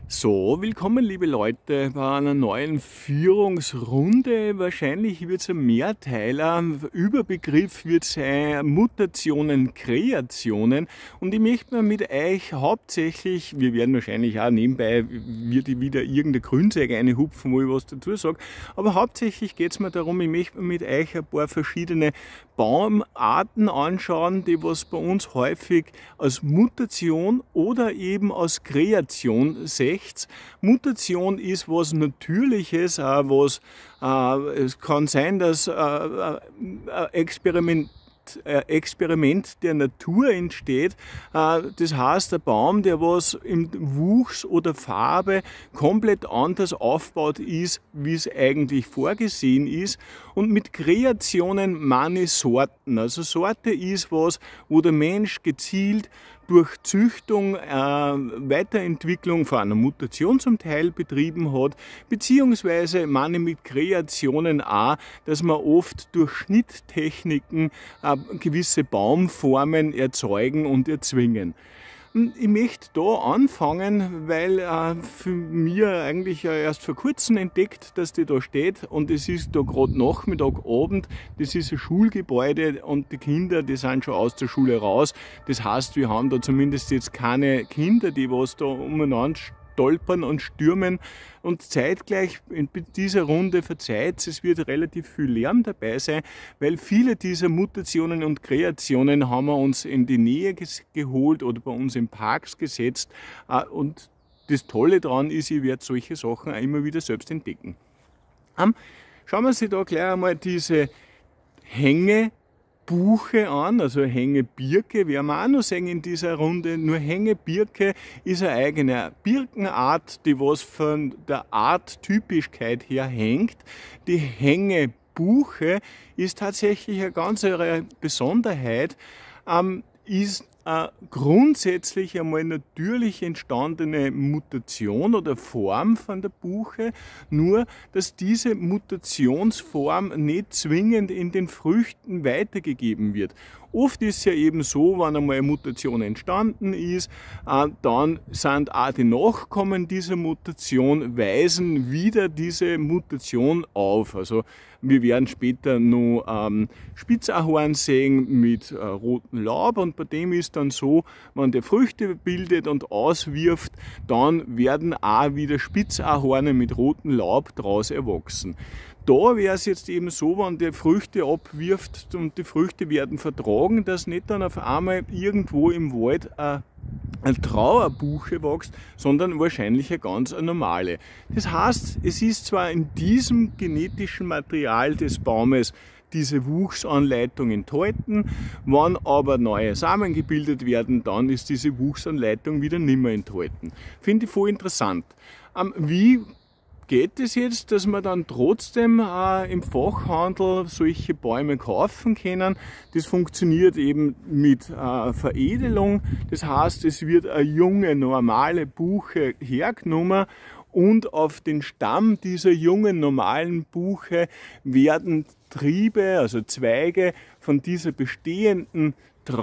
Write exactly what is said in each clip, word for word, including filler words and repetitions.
So, willkommen liebe Leute bei einer neuen Führungsrunde. Wahrscheinlich wird es ein Mehrteiler. Überbegriff wird sein Mutationen, Kreationen. Und ich möchte mir mit euch hauptsächlich, wir werden wahrscheinlich auch nebenbei, wird ich wieder irgendeine Grünzeige reinhupfen, wo ich was dazu sage. Aber hauptsächlich geht es mir darum, ich möchte mir mit euch ein paar verschiedene Baumarten anschauen, die was bei uns häufig als Mutation oder eben als Kreation sehen. Mutation ist was Natürliches, was, äh, es kann sein, dass äh, ein Experiment Experiment der Natur entsteht. Das heißt, ein Baum, der was im Wuchs oder Farbe komplett anders aufgebaut ist, wie es eigentlich vorgesehen ist. Und mit Kreationen meine ich Sorten. Also Sorte ist was, wo der Mensch gezielt durch Züchtung, äh, Weiterentwicklung von einer Mutation zum Teil betrieben hat, beziehungsweise meine mit Kreationen auch, dass man oft durch Schnitttechniken äh, gewisse Baumformen erzeugen und erzwingen. Ich möchte da anfangen, weil äh, für mich eigentlich äh, erst vor kurzem entdeckt, dass die da steht, und es ist da gerade Nachmittag, Abend, das ist ein Schulgebäude und die Kinder, die sind schon aus der Schule raus. Das heißt, wir haben da zumindest jetzt keine Kinder, die was da umeinander stolpern und stürmen, und zeitgleich in dieser Runde verzeiht, es wird relativ viel Lärm dabei sein, weil viele dieser Mutationen und Kreationen haben wir uns in die Nähe geholt oder bei uns in Parks gesetzt, und das Tolle daran ist, ich werde solche Sachen auch immer wieder selbst entdecken. Schauen wir uns da gleich einmal diese Hänge Buche an, also Hängebirke, werden wir auch noch sehen in dieser Runde. Nur Hängebirke ist eine eigene Birkenart, die was von der Arttypischkeit her hängt. Die Hängebuche ist tatsächlich eine ganz Besonderheit, ähm, ist eine grundsätzlich einmal natürlich entstandene Mutation oder Form von der Buche, nur dass diese Mutationsform nicht zwingend in den Früchten weitergegeben wird. Oft ist es ja eben so, wenn einmal eine Mutation entstanden ist, dann sind auch die Nachkommen dieser Mutation, weisen wieder diese Mutation auf. Also wir werden später noch ähm, Spitzahorn sehen mit äh, rotem Laub, und bei dem ist dann so, wenn der Früchte bildet und auswirft, dann werden auch wieder Spitzahorne mit rotem Laub daraus erwachsen. Da wäre es jetzt eben so, wenn der Früchte abwirft und die Früchte werden vertragen, dass nicht dann auf einmal irgendwo im Wald eine, eine Trauerbuche wächst, sondern wahrscheinlich eine ganz normale. Das heißt, es ist zwar in diesem genetischen Material des Baumes diese Wuchsanleitung enthalten, wenn aber neue Samen gebildet werden, dann ist diese Wuchsanleitung wieder nicht mehr enthalten. Finde ich voll interessant. Ähm, wie geht es jetzt, dass wir dann trotzdem äh, im Fachhandel solche Bäume kaufen können? Das funktioniert eben mit äh, Veredelung. Das heißt, es wird eine junge, normale Buche hergenommen, und auf den Stamm dieser jungen, normalen Buche werden Triebe, also Zweige von dieser bestehenden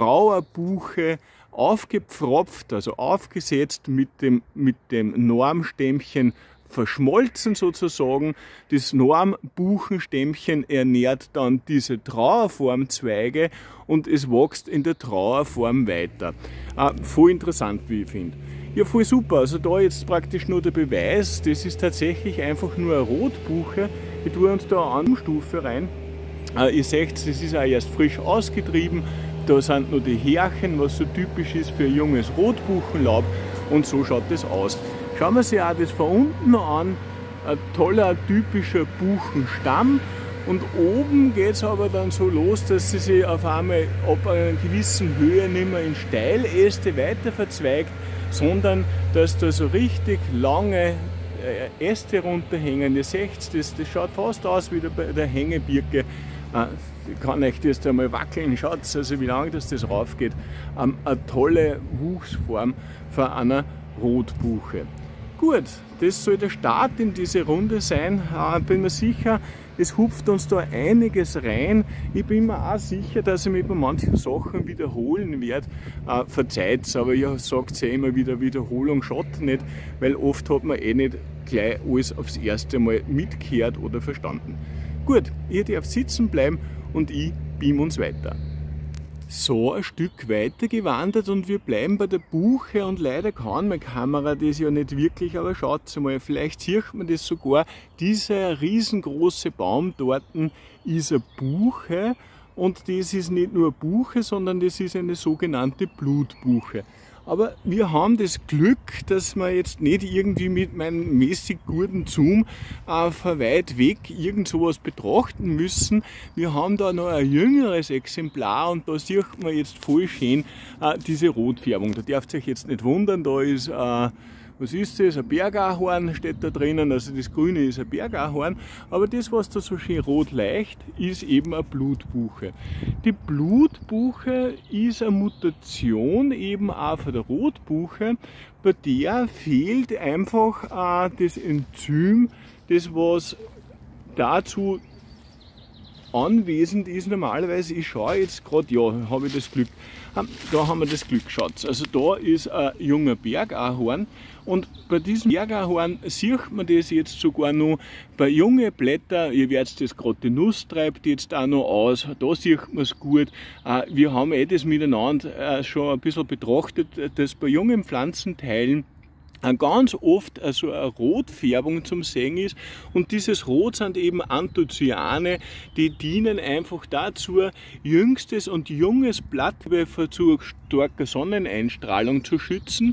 Trauerbuche aufgepfropft, also aufgesetzt, mit dem, mit dem Normstämmchen verschmolzen sozusagen. Das Normbuchenstämmchen ernährt dann diese Trauerformzweige und es wächst in der Trauerform weiter. Äh, voll interessant, wie ich finde. Ja, voll super. Also da jetzt praktisch nur der Beweis, das ist tatsächlich einfach nur eine Rotbuche. Ich tue uns da eine Stufe rein. Äh, ihr seht, das ist auch erst frisch ausgetrieben. Da sind nur die Härchen, was so typisch ist für junges Rotbuchenlaub, und so schaut das aus. Schauen wir uns auch das von unten an, ein toller, typischer Buchenstamm, und oben geht es aber dann so los, dass sie sich auf einmal ab einer gewissen Höhe nicht mehr in Steiläste weiter verzweigt, sondern dass da so richtig lange Äste runterhängen. Ihr seht, das, das schaut fast aus wie bei der Hängebirke. Ich kann euch das da mal wackeln, schaut also wie lange das, das raufgeht. Eine tolle Wuchsform von einer Rotbuche. Gut, das soll der Start in diese Runde sein. Bin mir sicher, es hupft uns da einiges rein. Ich bin mir auch sicher, dass ich mich bei manchen Sachen wiederholen werde. Äh, verzeiht's, aber ihr sagt ja immer wieder, Wiederholung schadet nicht, weil oft hat man eh nicht gleich alles aufs erste Mal mitgehört oder verstanden. Gut, ihr darf sitzen bleiben und ich beam uns weiter. So ein Stück weiter gewandert und wir bleiben bei der Buche und leider kann meine Kamera das ja nicht wirklich, aber schaut mal, vielleicht sieht man das sogar, dieser riesengroße Baum dort ist eine Buche und das ist nicht nur eine Buche, sondern das ist eine sogenannte Blutbuche. Aber wir haben das Glück, dass wir jetzt nicht irgendwie mit meinem mäßig guten Zoom äh, von weit weg irgend sowas betrachten müssen. Wir haben da noch ein jüngeres Exemplar und da sieht man jetzt voll schön äh, diese Rotfärbung. Da dürft ihr euch jetzt nicht wundern, da ist äh, was ist das? Ein Bergahorn steht da drinnen, also das Grüne ist ein Bergahorn, aber das, was da so schön rot leicht, ist eben eine Blutbuche. Die Blutbuche ist eine Mutation eben auch von der Rotbuche, bei der fehlt einfach äh, das Enzym, das was dazu anwesend ist normalerweise. Ich schaue jetzt gerade, ja, habe ich das Glück. Da haben wir das Glück, schaut. Also da ist ein junger Bergahorn und bei diesem Bergahorn sieht man das jetzt sogar noch bei jungen Blättern. Ihr werdet das gerade, die Nuss treibt jetzt auch noch aus, da sieht man es gut. Wir haben eh das miteinander schon ein bisschen betrachtet, dass bei jungen Pflanzenteilen ganz oft also eine Rotfärbung zum Sehen ist und dieses Rot sind eben Anthocyane, die dienen einfach dazu, jüngstes und junges Blatt vor zu starker Sonneneinstrahlung zu schützen.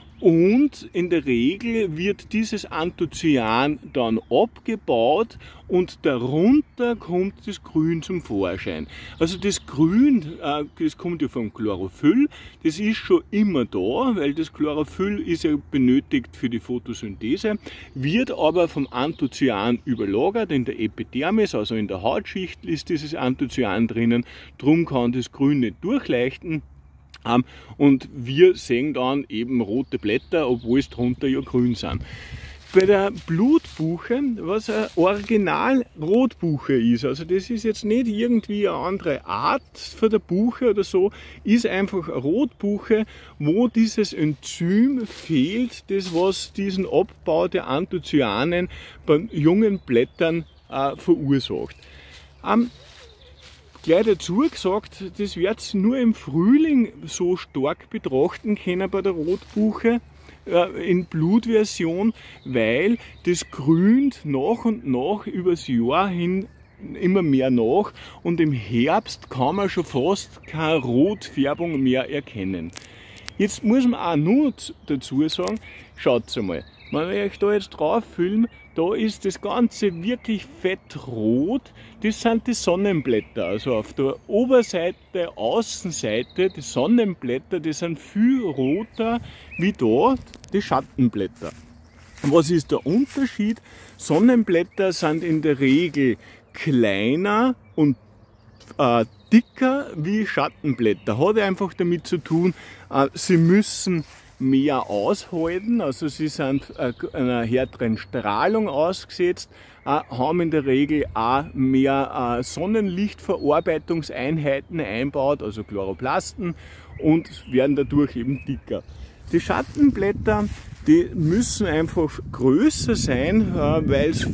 Und in der Regel wird dieses Anthocyan dann abgebaut und darunter kommt das Grün zum Vorschein. Also das Grün, das kommt ja vom Chlorophyll, das ist schon immer da, weil das Chlorophyll ist ja benötigt für die Photosynthese, wird aber vom Anthocyan überlagert in der Epidermis, also in der Hautschicht ist dieses Anthocyan drinnen, darum kann das Grün nicht durchleuchten. Um, und wir sehen dann eben rote Blätter, obwohl es drunter ja grün sind. Bei der Blutbuche, was eine Original-Rotbuche ist, also das ist jetzt nicht irgendwie eine andere Art von der Buche oder so, ist einfach eine Rotbuche, wo dieses Enzym fehlt, das was diesen Abbau der Anthocyanen bei jungen Blättern äh, verursacht. Um, Gleich dazu gesagt, das wird nur im Frühling so stark betrachten können bei der Rotbuche äh, in Blutversion, weil das grünt nach und nach übers Jahr hin immer mehr nach und im Herbst kann man schon fast keine Rotfärbung mehr erkennen. Jetzt muss man auch nur dazu sagen, schaut einmal, wenn ich euch da jetzt drauf filme, da ist das Ganze wirklich fettrot. Das sind die Sonnenblätter. Also auf der Oberseite, Außenseite, die Sonnenblätter, die sind viel roter wie da die Schattenblätter. Was ist der Unterschied? Sonnenblätter sind in der Regel kleiner und äh, dicker wie Schattenblätter. Hat einfach damit zu tun, äh, sie müssen mehr aushalten, also sie sind einer härteren Strahlung ausgesetzt, haben in der Regel auch mehr Sonnenlichtverarbeitungseinheiten einbaut, also Chloroplasten, und werden dadurch eben dicker. Die Schattenblätter, die müssen einfach größer sein, weil es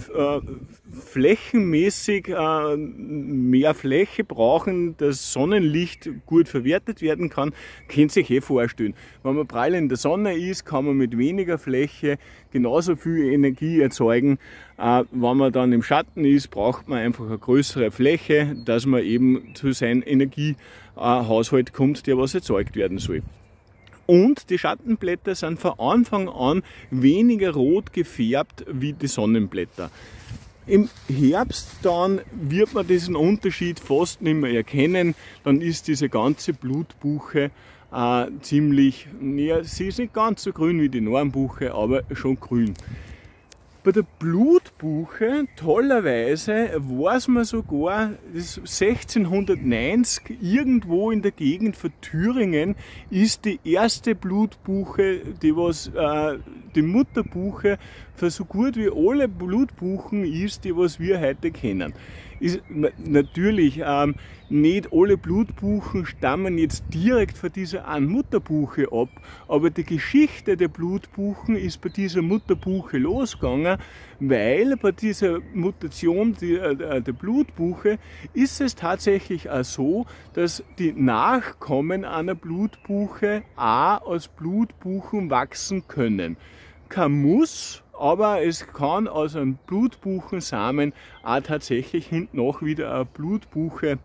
flächenmäßig äh, mehr Fläche brauchen, dass Sonnenlicht gut verwertet werden kann, könnt ihr euch eh vorstellen. Wenn man prall in der Sonne ist, kann man mit weniger Fläche genauso viel Energie erzeugen. Äh, wenn man dann im Schatten ist, braucht man einfach eine größere Fläche, dass man eben zu seinem Energiehaushalt kommt, der was erzeugt werden soll. Und die Schattenblätter sind von Anfang an weniger rot gefärbt wie die Sonnenblätter. Im Herbst dann wird man diesen Unterschied fast nicht mehr erkennen, dann ist diese ganze Blutbuche äh, ziemlich, ja, sie ist nicht ganz so grün wie die Normbuche, aber schon grün. Bei der Blutbuche Blutbuche, tollerweise weiß man sogar, das sechzehnhundertneunzig irgendwo in der Gegend von Thüringen ist die erste Blutbuche, die was äh, die Mutterbuche für so gut wie alle Blutbuchen ist, die was wir heute kennen. Ist natürlich ähm, nicht alle Blutbuchen stammen jetzt direkt von dieser einen Mutterbuche ab, aber die Geschichte der Blutbuchen ist bei dieser Mutterbuche losgegangen, weil bei dieser Mutation der, der Blutbuche ist es tatsächlich auch so, dass die Nachkommen einer Blutbuche auch als Blutbuchen wachsen können. Kein Muss, aber es kann aus einem Blutbuchensamen auch tatsächlich hinten noch wieder eine Blutbuche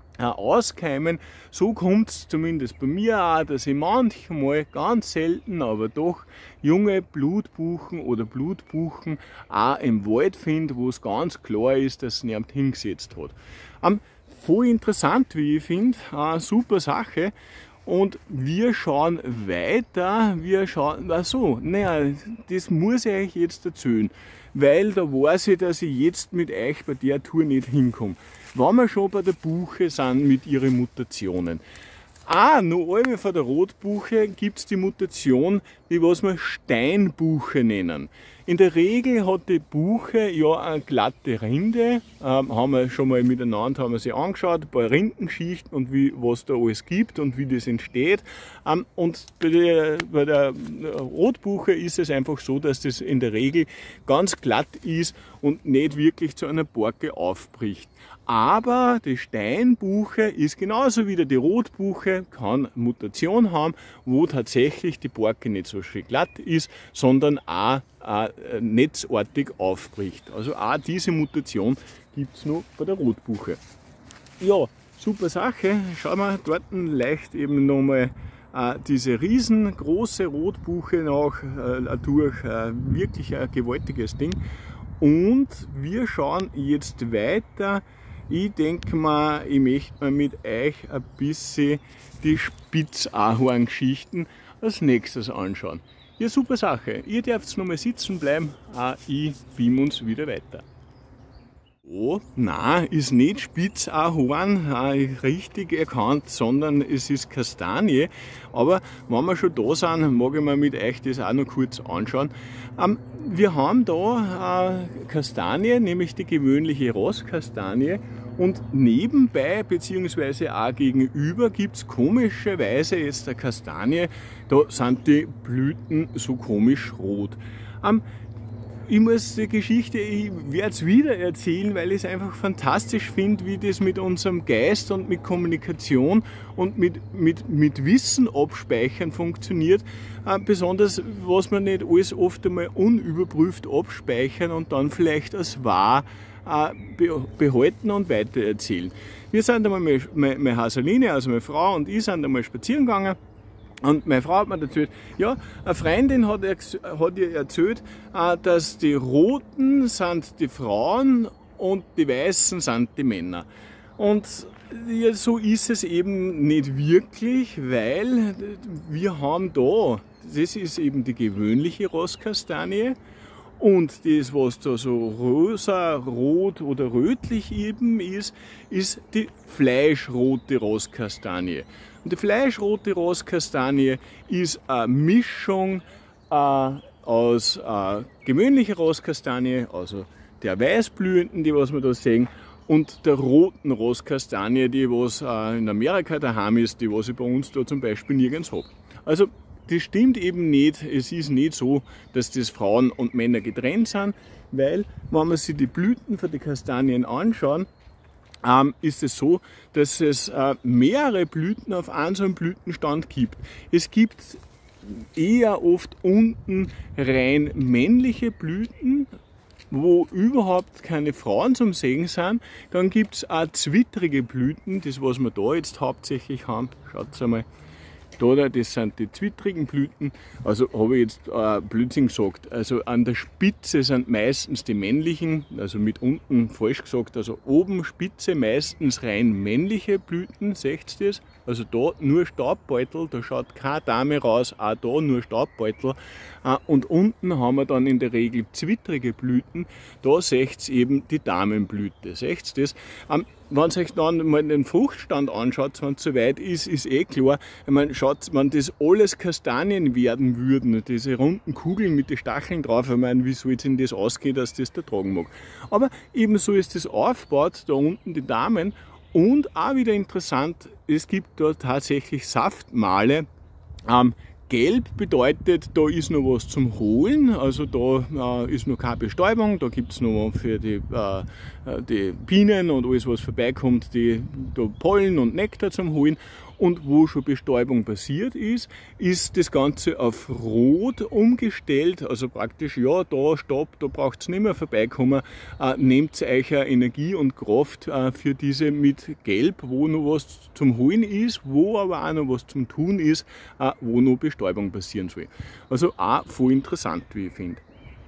auskeimen. So kommt es zumindest bei mir auch, dass ich manchmal, ganz selten, aber doch junge Blutbuchen oder Blutbuchen auch im Wald finde, wo es ganz klar ist, dass es niemand hingesetzt hat. Um, voll interessant, wie ich finde, eine super Sache. Und wir schauen weiter, wir schauen, ach so, naja, das muss ich euch jetzt erzählen, weil da weiß ich, dass ich jetzt mit euch bei der Tour nicht hinkomme. Wenn wir schon bei der Buche sind mit ihren Mutationen. Ah, noch einmal von der Rotbuche gibt es die Mutation, die was wir Steinbuche nennen. In der Regel hat die Buche ja eine glatte Rinde, ähm, haben wir schon mal miteinander haben wir sie angeschaut, ein paar Rindenschichten und wie, was da alles gibt und wie das entsteht. Ähm, und bei der, bei der Rotbuche ist es einfach so, dass das in der Regel ganz glatt ist und nicht wirklich zu einer Borke aufbricht. Aber die Steinbuche ist genauso wie die Rotbuche, kann Mutation haben, wo tatsächlich die Borke nicht so schön glatt ist, sondern auch äh, netzartig aufbricht. Also auch diese Mutation gibt es noch bei der Rotbuche. Ja, super Sache. Schauen wir dort leicht eben nochmal äh, diese riesengroße Rotbuche nach äh, durch. Äh, wirklich ein gewaltiges Ding. Und wir schauen jetzt weiter. Ich denke mal, ich möchte mal mit euch ein bisschen die Spitzahorn-Geschichten als nächstes anschauen. Ja, super Sache. Ihr dürft nochmal sitzen bleiben, auch ich beam uns wieder weiter. Oh, nein, ist nicht Spitzahorn, richtig erkannt, sondern es ist Kastanie. Aber wenn wir schon da sind, mag ich mir mit euch das auch noch kurz anschauen. Ähm, wir haben da äh, Kastanie, nämlich die gewöhnliche Rosskastanie. Und nebenbei bzw. auch gegenüber gibt es komischerweise jetzt eine Kastanie, da sind die Blüten so komisch rot. Ähm, Ich muss die Geschichte, ich werde es wieder erzählen, weil ich es einfach fantastisch finde, wie das mit unserem Geist und mit Kommunikation und mit, mit, mit Wissen abspeichern funktioniert. Äh, besonders, was man nicht alles oft einmal unüberprüft abspeichern und dann vielleicht als wahr äh, behalten und weitererzählen. Wir sind einmal, meine, meine Haseline, also meine Frau und ich sind einmal spazieren gegangen. Und meine Frau hat mir erzählt, ja, eine Freundin hat, hat ihr erzählt, dass die Roten sind die Frauen und die Weißen sind die Männer. Und ja, so ist es eben nicht wirklich, weil wir haben da, das ist eben die gewöhnliche Rosskastanie und das, was da so rosa, rot oder rötlich eben ist, ist die fleischrote Rosskastanie. Und die fleischrote Rosskastanie ist eine Mischung äh, aus äh, gewöhnlicher Rosskastanie, also der weißblühenden, die was wir da sehen, und der roten Rosskastanie, die was äh, in Amerika daheim ist, die was ich bei uns da zum Beispiel nirgends habe. Also das stimmt eben nicht, es ist nicht so, dass das Frauen und Männer getrennt sind, weil wenn man sich die Blüten von den Kastanien anschauen, Ähm, ist es so, dass es äh, mehrere Blüten auf einem so einem Blütenstand gibt. Es gibt eher oft unten rein männliche Blüten, wo überhaupt keine Frauen zum Sehen sind. Dann gibt es auch zwittrige Blüten, das was wir da jetzt hauptsächlich haben. Schaut einmal, Da, das sind die zwittrigen Blüten, also habe ich jetzt äh, Blödsinn gesagt, also an der Spitze sind meistens die männlichen, also mit unten falsch gesagt, also oben Spitze meistens rein männliche Blüten, seht ihr das? Also da nur Staubbeutel, da schaut keine Dame raus, auch da nur Staubbeutel. Äh, und unten haben wir dann in der Regel zwittrige Blüten, da seht ihr eben die Damenblüte, seht ihr das? Ähm, Wenn ihr euch dann mal den Fruchtstand anschaut, wenn es soweit ist, ist eh klar, ich meine, schaut, wenn das alles Kastanien werden würden, diese runden Kugeln mit den Stacheln drauf, ich meine, wie soll es denn das ausgehen, dass das da tragen mag. Aber ebenso ist das aufgebaut, da unten die Damen. Und auch wieder interessant, es gibt da tatsächlich Saftmale. Ähm, Gelb bedeutet, da ist noch was zum Holen, also da äh, ist noch keine Bestäubung, da gibt es noch für die, äh, die Bienen und alles, was vorbeikommt, die da Pollen und Nektar zum Holen. Und wo schon Bestäubung passiert ist, ist das Ganze auf Rot umgestellt, also praktisch, ja, da stopp, da braucht es nicht mehr vorbeikommen, äh, nehmt euch Energie und Kraft äh, für diese mit Gelb, wo noch was zum Holen ist, wo aber auch noch was zum Tun ist, äh, wo noch Bestäubung passieren soll. Also auch voll interessant, wie ich finde.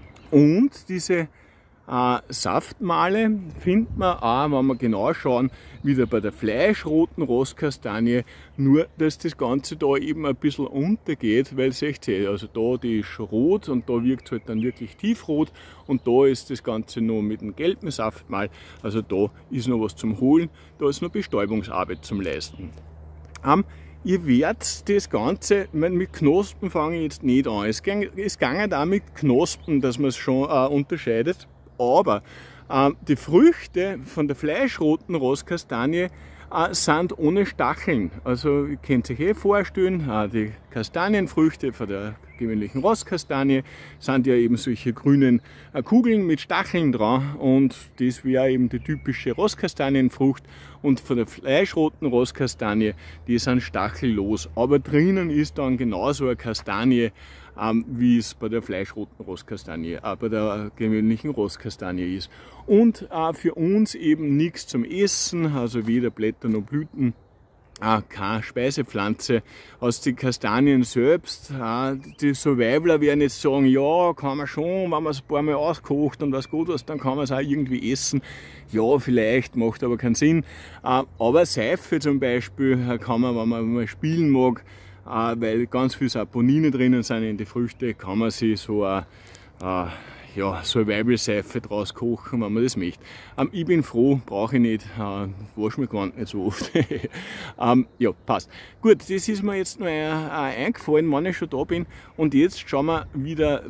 Und diese Äh, Saftmale findet man auch, wenn wir genau schauen, wieder bei der fleischroten Rosskastanie, nur dass das Ganze da eben ein bisschen untergeht, weil seht ihr, also da die ist rot und da wirkt es halt dann wirklich tiefrot und da ist das Ganze noch mit dem gelben Saftmal, also da ist noch was zum Holen, da ist noch Bestäubungsarbeit zum Leisten. Ähm, Ihr werdet das Ganze, ich meine, mit Knospen fange ich jetzt nicht an, es ging, es ging auch mit Knospen, dass man es schon äh, unterscheidet. Aber äh, die Früchte von der fleischroten Rosskastanie äh, sind ohne Stacheln. Also ihr könnt euch eh vorstellen, äh, die Kastanienfrüchte von der gewöhnlichen Rosskastanie sind ja eben solche grünen äh, Kugeln mit Stacheln dran und das wäre eben die typische Rosskastanienfrucht. Und von der fleischroten Rosskastanie, die sind stachellos. Aber drinnen ist dann genauso eine Kastanie, ähm, wie es bei der fleischroten Rosskastanie, äh, bei der gewöhnlichen Rosskastanie ist. Und äh, für uns eben nichts zum Essen, also weder Blätter noch Blüten. Ah, keine Speisepflanze. Aus den Kastanien selbst, ah, die Survivaler werden jetzt sagen, ja, kann man schon, wenn man es ein paar Mal auskocht und was gut ist, dann kann man es auch irgendwie essen. Ja, vielleicht, macht aber keinen Sinn. Ah, aber Seife zum Beispiel kann man, wenn man mal spielen mag, ah, weil ganz viel Saponine drinnen sind in die Früchte, kann man sich so ein ah, ja, Survival-Seife draus kochen, wenn man das möchte. Ähm, ich bin froh, brauche ich nicht, äh, wasche mir gar nicht so oft. ähm, ja, passt. Gut, das ist mir jetzt noch äh, eingefallen, wenn ich schon da bin. Und jetzt schauen wir wieder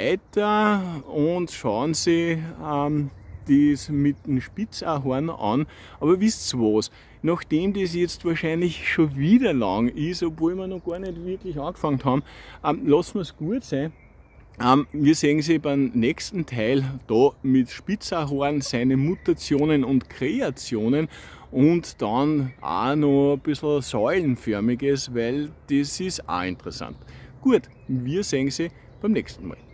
weiter und schauen Sie ähm, das mit dem Spitzahorn an. Aber wisst ihr was? Nachdem das jetzt wahrscheinlich schon wieder lang ist, obwohl wir noch gar nicht wirklich angefangen haben, ähm, lassen wir es gut sein. Ähm, wir sehen Sie beim nächsten Teil da mit Spitzahorn seine Mutationen und Kreationen und dann auch noch ein bisschen Säulenförmiges, weil das ist auch interessant. Gut, wir sehen Sie beim nächsten Mal.